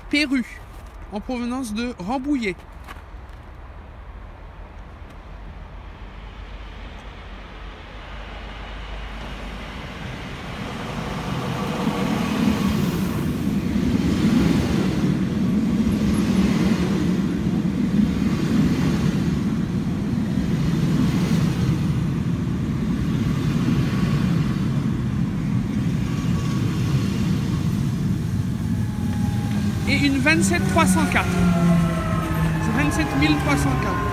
Perru, en provenance de Rambouillet. Et une 27 304. C'est 27 304.